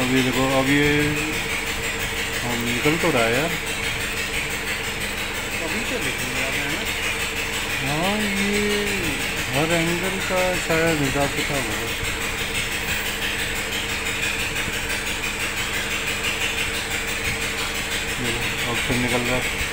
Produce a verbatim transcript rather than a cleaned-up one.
अभी देखो, अब ये हम निकल तो रहा है यार। अभी तो देखेंगे आप, है ना। हाँ, ये हर एंगल का शायद हिसाब किताब होगा। देखो, अब फिर निकल रहा है।